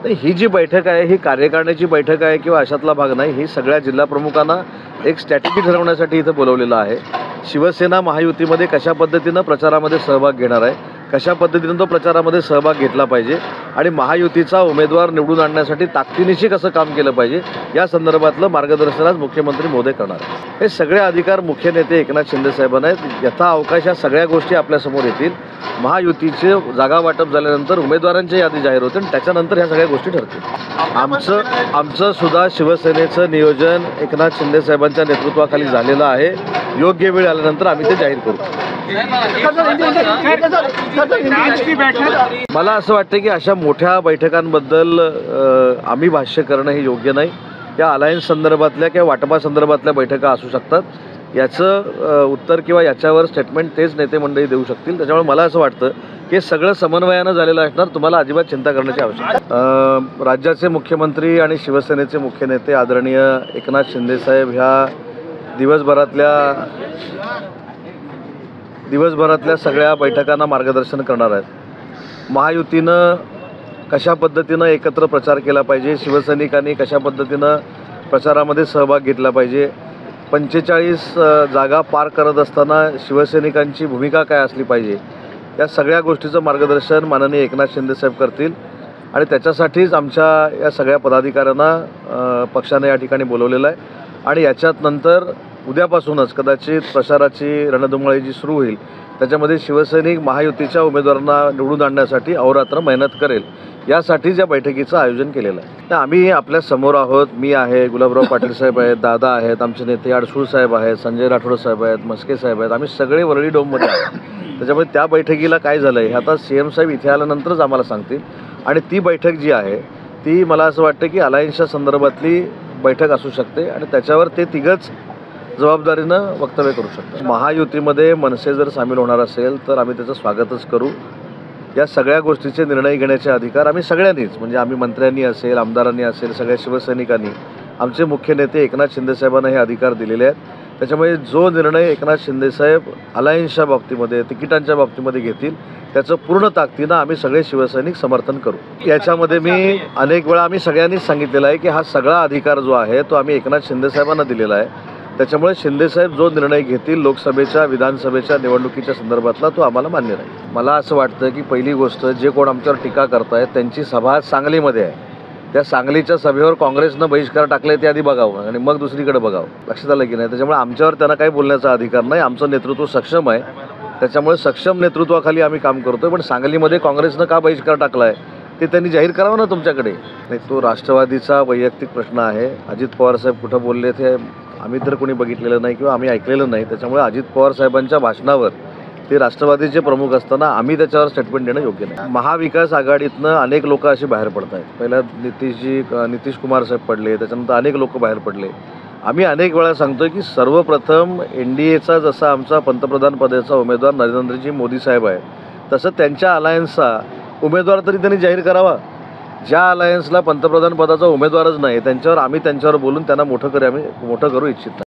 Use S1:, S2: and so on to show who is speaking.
S1: नाही, ही जी बैठक आहे ही कार्यकारिणीची बैठक आहे किंवा अशातला भाग नाही. ही सगळ्या जिल्हा प्रमुखांना एक स्ट्रॅटेजी ठरवण्यासाठी इथं बोलवलेलं आहे. शिवसेना महायुतीमध्ये कशा पद्धतीनं प्रचारामध्ये सहभाग घेणार आहे, कशा पद्धतीनं तो प्रचारामध्ये सहभाग घेतला पाहिजे आणि महायुतीचा उमेदवार निवडून आणण्यासाठी ताकदीनिशी कसं काम केलं पाहिजे या संदर्भातलं मार्गदर्शन आज मुख्यमंत्री महोदय करणार आहेत. हे सगळे अधिकार मुख्य नेते एकनाथ शिंदे साहेबांना आहेत. यथा अवकाश या सगळ्या गोष्टी आपल्यासमोर येतील. महायुतीचे जागा वाटप झाल्यानंतर उमेदवारांची यादी जाहीर होते आणि त्याच्यानंतर ह्या सगळ्या गोष्टी ठरतील. आमचं सुद्धा शिवसेनेचं नियोजन एकनाथ शिंदे साहेबांच्या नेतृत्वाखाली झालेलं आहे. योग्य वेळ आल्यानंतर आम्ही ते जाहीर करू. मला असं वाटतं की अशा मोठ्या बैठकांबद्दल आम्ही भाष्य करणं हे योग्य नाही. या अलायन्स संदर्भातल्या किंवा वाटपासंदर्भातल्या बैठका असू शकतात. याचं उत्तर किंवा याच्यावर स्टेटमेंट तेच नेते मंडळी देऊ शकतील. त्याच्यामुळे मला असं वाटतं की सगळं समन्वयानं झालेलं असणार. तुम्हाला अजिबात चिंता करण्याची आवश्यकता. राज्याचे मुख्यमंत्री आणि शिवसेनेचे मुख्य नेते आदरणीय एकनाथ शिंदे साहेब ह्या दिवसभरातल्या सगळ्या बैठकांना मार्गदर्शन करणार आहेत. महायुतीनं कशा पद्धतीनं एकत्र प्रचार केला पाहिजे, शिवसैनिकांनी कशा पद्धतीनं प्रचारामध्ये सहभाग घेतला पाहिजे, 45 जागा पार करत असताना शिवसैनिकांची भूमिका काय असली पाहिजे, या सगळ्या गोष्टीचं मार्गदर्शन माननीय एकनाथ शिंदेसाहेब करतील. आणि त्याच्यासाठीच आमच्या या सगळ्या पदाधिकाऱ्यांना पक्षाने या ठिकाणी बोलवलेलं आहे. आणि याच्यात नंतर उद्यापासूनच कदाचित प्रचाराची रणधुमाळी जी सुरू होईल त्याच्यामध्ये शिवसैनिक महायुतीच्या उमेदवारांना निवडून आणण्यासाठी अहोरात्र मेहनत करेल. यासाठीच या बैठकीचं आयोजन केलेलं आहे. तर आम्ही आपल्या समोर आहोत. मी आहे, गुलाबराव पाटील साहेब आहेत, दादा आहेत, आमचे नेते अडसूळ साहेब आहेत, संजय राठोड साहेब आहेत, मस्के साहेब आहेत. आम्ही सगळे वरळी डोममध्ये आहोत. त्याच्यामुळे त्या बैठकीला काय झालं आहे हे आता CM साहेब इथे आल्यानंतरच आम्हाला सांगतील. आणि ती बैठक जी आहे ती मला असं वाटतं की अलायन्सच्या संदर्भातली बैठक असू शकते आणि त्याच्यावर ते तिघंच जबाबदारीनं वक्तव्य करू शकतात. महायुतीमध्ये मनसे जर सामील होणार असेल तर आम्ही त्याचं स्वागतच करू. या सगळ्या गोष्टीचे निर्णय घेण्याचे अधिकार आम्ही सगळ्यांनीच, म्हणजे आम्ही मंत्र्यांनी असेल, आमदारांनी असेल, सगळ्या शिवसैनिकांनी, आमचे मुख्य नेते एकनाथ शिंदेसाहेबांना हे अधिकार दिलेले आहेत. त्याच्यामुळे जो निर्णय एकनाथ शिंदेसाहेब अलायन्सच्या बाबतीमध्ये, तिकिटांच्या बाबतीमध्ये घेतील त्याचं पूर्ण ताकदीनं आम्ही सगळे शिवसैनिक समर्थन करू. याच्यामध्ये मी अनेक वेळा आम्ही सगळ्यांनीच सांगितलेलं आहे की हा सगळा अधिकार जो आहे तो आम्ही एकनाथ शिंदेसाहेबांना दिलेला आहे. त्याच्यामुळे शिंदेसाहेब जो निर्णय घेतील लोकसभेच्या विधानसभेच्या निवडणुकीच्या संदर्भातला तो आम्हाला मान्य नाही. मला असं वाटतं की पहिली गोष्ट, जे कोण आमच्यावर टीका करतायत त्यांची सभा सांगलीमध्ये आहे. त्या सांगलीच्या सभेवर काँग्रेसनं बहिष्कार टाकले ते आधी बघावं आणि मग दुसरीकडे बघावं. लक्षात आलं की नाही? त्याच्यामुळे आमच्यावर त्यांना काही बोलण्याचा अधिकार नाही. आमचं नेतृत्व सक्षम आहे. त्याच्यामुळे सक्षम नेतृत्वाखाली आम्ही काम करतोय. पण सांगलीमध्ये काँग्रेसनं का बहिष्कार टाकला आहे ते त्यांनी जाहीर करावं ना तुमच्याकडे. नाही, तो राष्ट्रवादीचा वैयक्तिक प्रश्न आहे. अजित पवार साहेब कुठं बोलले ते आम्ही तर कोणी बघितलेलं नाही किंवा आम्ही ऐकलेलं नाही. त्याच्यामुळे अजित पवार साहेबांच्या भाषणावर ते राष्ट्रवादीचे प्रमुख असताना आम्ही त्याच्यावर स्टेटमेंट देणं योग्य नाही. महाविकास आघाडीतनं अनेक लोक अशी बाहेर पडत आहेत. पहिला नितीश कुमार साहेब पडले, त्याच्यानंतर अनेक लोक बाहेर पडले. आम्ही अनेक वेळा सांगतोय की सर्वप्रथम NDAचा जसा आमचा पंतप्रधान पदाचा उमेदवार नरेंद्रजी मोदी साहेब आहे तसं त्यांच्या अलायन्सचा उमेदवार तरी त्यांनी जाहीर करावा. ज्या अलायन्सला पंतप्रधान पदाचा उमेदवारच नाही त्यांच्यावर बोलून त्यांना मोठं करू इच्छित नाही.